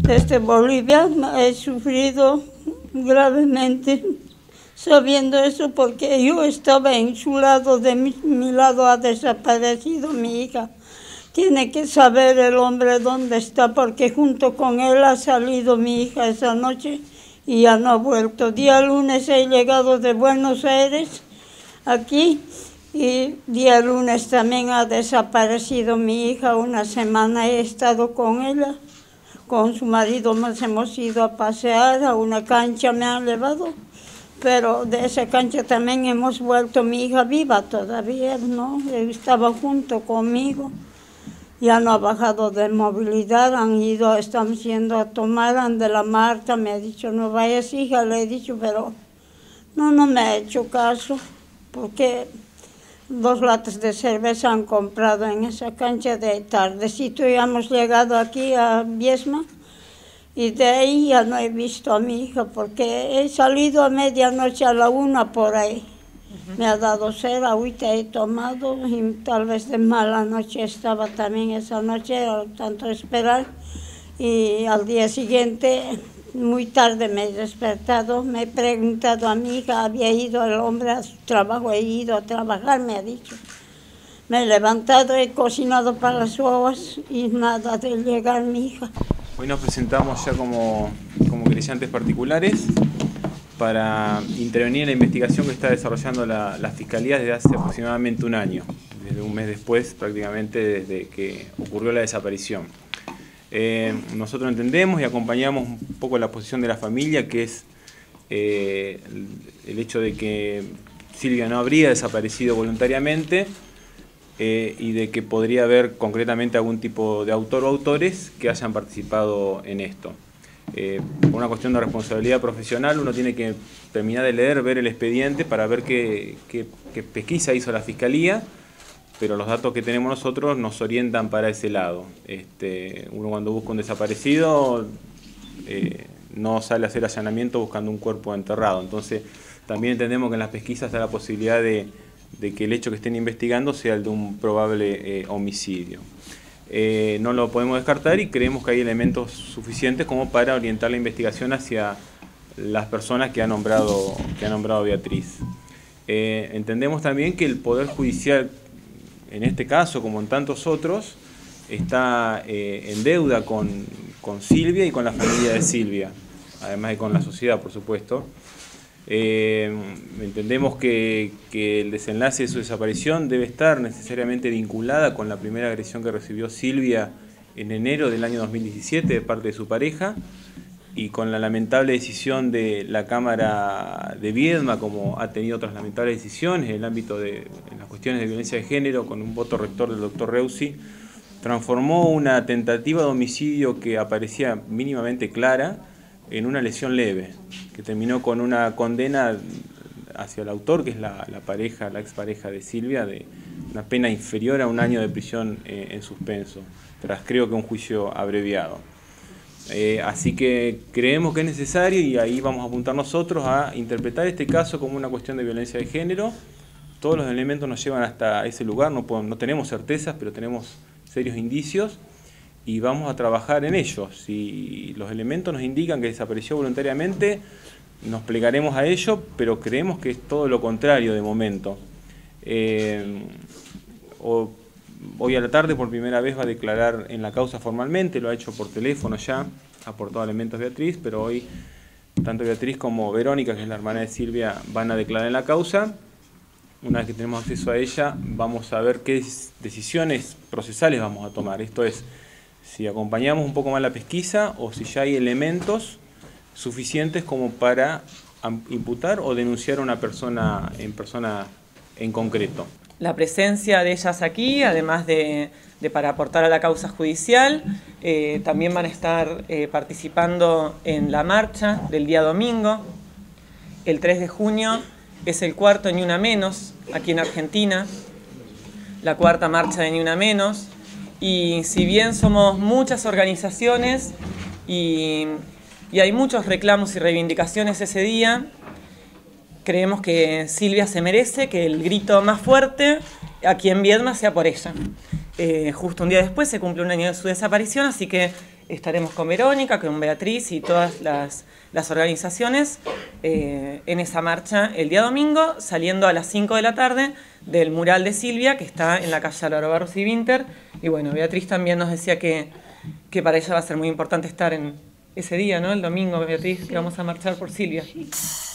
Desde Bolivia he sufrido gravemente sabiendo eso porque yo estaba en su lado, de mi lado ha desaparecido mi hija. Tiene que saber el hombre dónde está porque junto con él ha salido mi hija esa noche y ya no ha vuelto. Día lunes he llegado de Buenos Aires aquí y día lunes también ha desaparecido mi hija. Una semana he estado con ella, con su marido nos hemos ido a pasear a una cancha, me han llevado, pero de esa cancha también hemos vuelto, mi hija viva todavía, ¿no? Estaba junto conmigo, ya no ha bajado de movilidad, estamos yendo a tomar, ande la Marta, me ha dicho, no vayas hija, le he dicho, pero no me ha hecho caso, porque 2 latas de cerveza han comprado en esa cancha de tardecito y hemos llegado aquí a Viesma y de ahí ya no he visto a mi hija porque he salido a medianoche a la 1 por ahí. Me ha dado sed, ahorita he tomado y tal vez de mala noche estaba también esa noche, tanto esperar y al día siguiente muy tarde me he despertado, me he preguntado a mi hija, había ido el hombre a su trabajo, he ido a trabajar, me ha dicho. Me he levantado, he cocinado para las huevas y nada de llegar mi hija. Hoy nos presentamos ya como querellantes particulares para intervenir en la investigación que está desarrollando la Fiscalía desde hace aproximadamente un año, desde un mes después prácticamente desde que ocurrió la desaparición. Nosotros entendemos y acompañamos un poco la posición de la familia, que es el hecho de que Silvia no habría desaparecido voluntariamente y de que podría haber concretamente algún tipo de autor o autores que hayan participado en esto. Por una cuestión de responsabilidad profesional uno tiene que terminar de leer, ver el expediente para ver qué pesquisa hizo la Fiscalía, pero los datos que tenemos nosotros nos orientan para ese lado. Uno cuando busca un desaparecido no sale a hacer allanamiento buscando un cuerpo enterrado. Entonces también entendemos que en las pesquisas está la posibilidad de que el hecho que estén investigando sea el de un probable homicidio. No lo podemos descartar y creemos que hay elementos suficientes como para orientar la investigación hacia las personas que ha nombrado Beatriz. Entendemos también que el Poder Judicial, en este caso, como en tantos otros, está en deuda con Silvia y con la familia de Silvia, además de con la sociedad, por supuesto. Entendemos que el desenlace de su desaparición debe estar necesariamente vinculada con la primera agresión que recibió Silvia en enero del año 2017 de parte de su pareja y con la lamentable decisión de la Cámara de Viedma, como ha tenido otras lamentables decisiones en el ámbito en las cuestiones de violencia de género, con un voto rector del doctor Reusi, transformó una tentativa de homicidio que aparecía mínimamente clara en una lesión leve, que terminó con una condena hacia el autor, que es la expareja de Silvia, de una pena inferior a 1 año de prisión en suspenso, tras creo que un juicio abreviado. Así que creemos que es necesario, y ahí vamos a apuntar nosotros, a interpretar este caso como una cuestión de violencia de género. Todos los elementos nos llevan hasta ese lugar, no tenemos certezas, pero tenemos serios indicios, y vamos a trabajar en ellos. Si los elementos nos indican que desapareció voluntariamente, nos plegaremos a ello, pero creemos que es todo lo contrario de momento. Hoy a la tarde por primera vez va a declarar en la causa formalmente, lo ha hecho por teléfono ya, ha aportado elementos Beatriz, pero hoy tanto Beatriz como Verónica, que es la hermana de Silvia, van a declarar en la causa. Una vez que tenemos acceso a ella, vamos a ver qué decisiones procesales vamos a tomar. Esto es, si acompañamos un poco más la pesquisa o si ya hay elementos suficientes como para imputar o denunciar a una persona en concreto. La presencia de ellas aquí, además de para aportar a la causa judicial, también van a estar participando en la marcha del día domingo. El 3 de junio es el cuarto Ni Una Menos aquí en Argentina, la cuarta marcha de Ni Una Menos. Y si bien somos muchas organizaciones y hay muchos reclamos y reivindicaciones ese día, creemos que Silvia se merece que el grito más fuerte aquí en Viedma sea por ella. Justo un día después se cumple 1 año de su desaparición, así que estaremos con Verónica, con Beatriz y todas las organizaciones en esa marcha el día domingo, saliendo a las 5 de la tarde del mural de Silvia, que está en la calle Álvaro Barros y Vinter. Y bueno, Beatriz también nos decía que para ella va a ser muy importante estar en ese día, ¿no? El domingo, Beatriz, que vamos a marchar por Silvia.